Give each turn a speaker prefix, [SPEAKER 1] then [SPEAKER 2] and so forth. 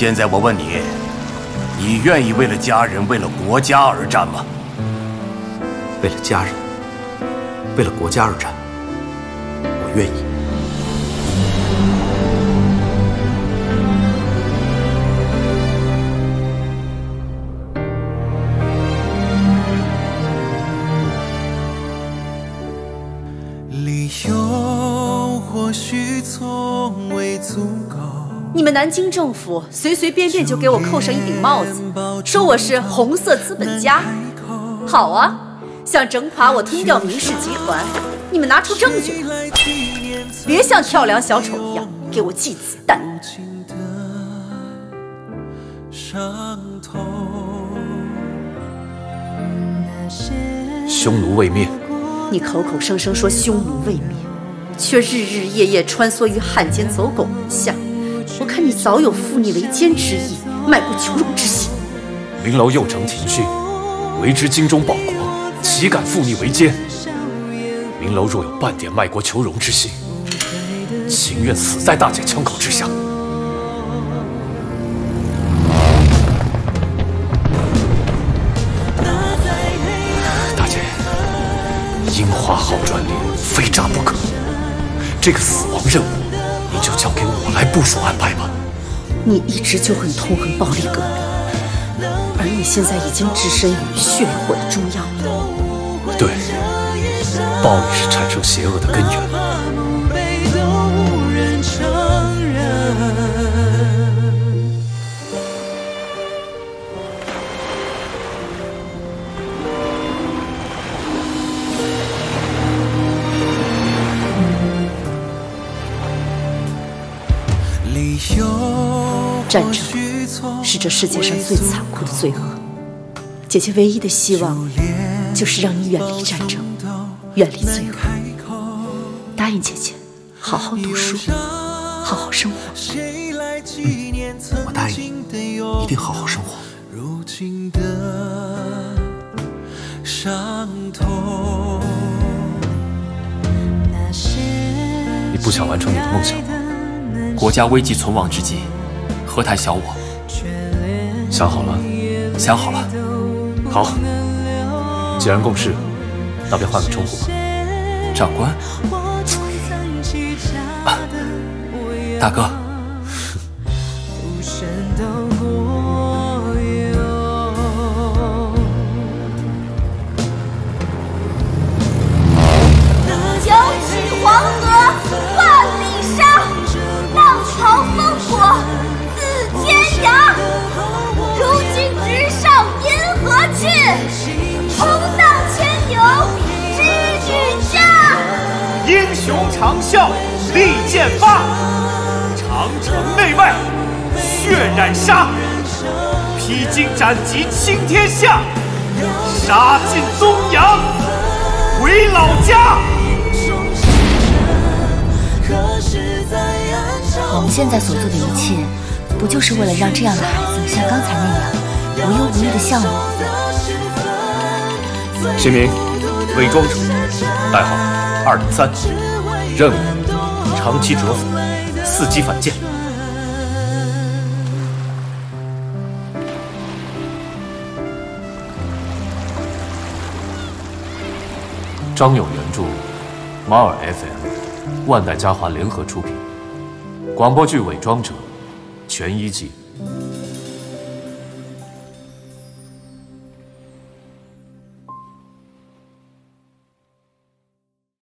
[SPEAKER 1] 现在我问你，你愿意为了家人、为了国家而战吗？
[SPEAKER 2] 为了家人，为了国家而战，我愿意。
[SPEAKER 3] 理由或许从未足够。
[SPEAKER 4] 你们南京政府随随便便就给我扣上一顶帽子，说我是红色资本家。好啊，想整垮我吞掉明氏集团，你们拿出证据来，别像跳梁小丑一样给我寄子弹。
[SPEAKER 2] 匈奴未灭，
[SPEAKER 4] 你口口声声说匈奴未灭，却日日夜夜穿梭于汉奸走狗门下。我看你早有负逆为奸之意，卖国求荣之心。
[SPEAKER 2] 明楼右丞廷训，为之精忠报国，岂敢负逆为奸？明楼若有半点卖国求荣之心，情愿死在大姐枪口之下。大姐，樱花号专列非炸不可，这个死亡任务，你就交给我来部署安排吧。
[SPEAKER 4] 你一直就很痛恨暴力革命，而你现在已经置身于血与火的中央了。
[SPEAKER 2] 对，暴力是产生邪恶的根源。
[SPEAKER 4] 战争是这世界上最残酷的罪恶。姐姐唯一的希望，就是让你远离战争，远离罪恶。答应姐姐，好好读书，好好生活。
[SPEAKER 2] 我答应你，一定好好生活。你不想完成你的梦想吗？
[SPEAKER 5] 国家危急存亡之际，何谈小我？
[SPEAKER 2] 想好了？
[SPEAKER 5] 想好了。
[SPEAKER 2] 好，既然共事，那便换个称呼吧。
[SPEAKER 5] 长官，大哥。
[SPEAKER 6] 九曲黄河万里沙，浪淘烽火自天涯。如今直上银河去，同荡牵牛织女家。
[SPEAKER 7] 英雄长啸利剑发，长城内外血染沙。披荆斩棘倾天下，杀尽东洋回老家。
[SPEAKER 8] 我们现在所做的一切，不就是为了让这样的孩子像刚才那样无忧无虑的向我？
[SPEAKER 2] 姓名：伪装者，代号203，任务：长期蛰伏，4级反间。张勇原著，马尔 FM，万代嘉华联合出品。广播剧《伪装者》全1季